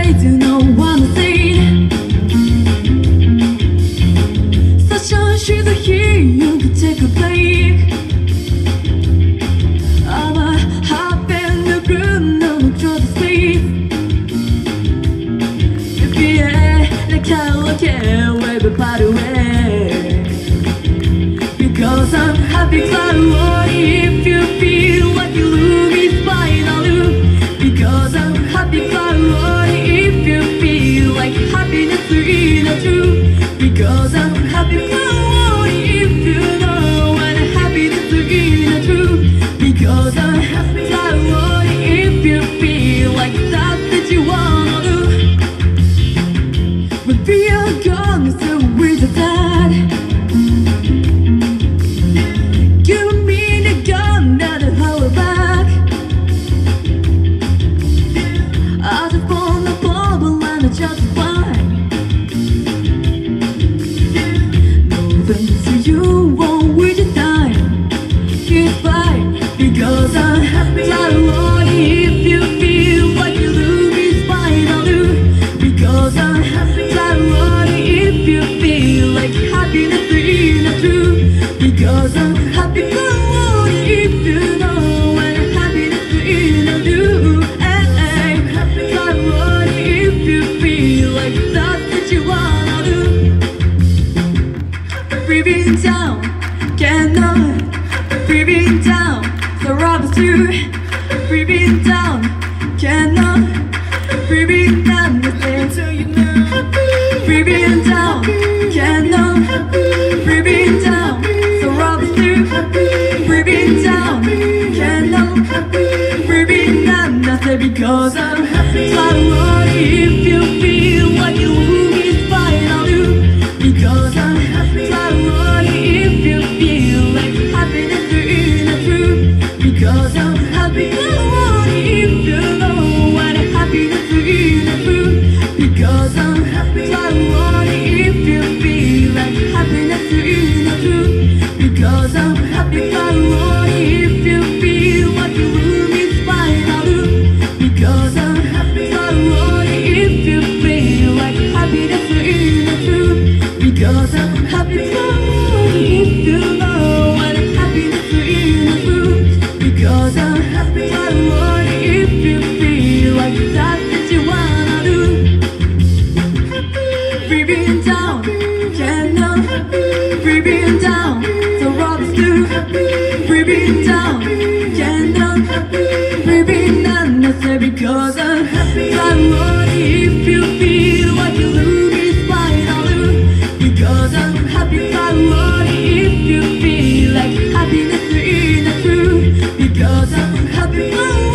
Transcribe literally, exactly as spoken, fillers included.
afraid to know what I'm saying. Such a she's here, you can take a break. I'm a hop in the room, no control the space. If you ain't the karaoke, wave by the way. Because I'm happy, claro, if you feel like you lose me, spine on you. Because I'm happy, claro, if you feel like happiness is not true. Because I'm happy, claro, if you know when happiness is not true. Because I'm happy, claro, if you feel like that's what you wanna do. When we are gone, so we're just sad. Give me the gun and the power back. I just wanna bubble and I just fine. No thanks to you, won't we just die? Goodbye, because I'm happy, claro, if you feel like you lose me, spine on you. Because I'm happy, claro, if you feel like happiness is not true. Because I'm happy, claro, if you know when happiness is not true. Hey, hey, claro, if you feel like that's what you wanna do. Breathing down, cannot. Breathing down, the robbers too. Breathing down, cannot. Breathing down, nothing till you know. Breathing down, cannot. Breathing down, the robbers too. Breathing down, cannot. Breathing down, nothing because I'm happy. Claro, if you feel like you lose me, spine on you. Because I'm happy. Claro, if you feel like happiness is not true. Because I'm happy. Claro, if you know what happiness is not true. Because I'm happy. Claro, if you feel like happiness is not true. Because I'm happy. Claro, if you feel like you lose me, spine on you. Because I'm happy. Claro, if you feel like happiness is not true. Because I'm happy, claro, if you know what happiness is not true. Because I'm happy, claro, if you feel like that's what you wanna do. Breathing down, cannot. Breathing down, the robbers do. Breathing down, cannot. Breathing down, nothing because I'm happy, claro, if you feel like you lose me, spine on you. Because I'm happy, claro, if you feel like happiness is not true. Because I'm happy, claro.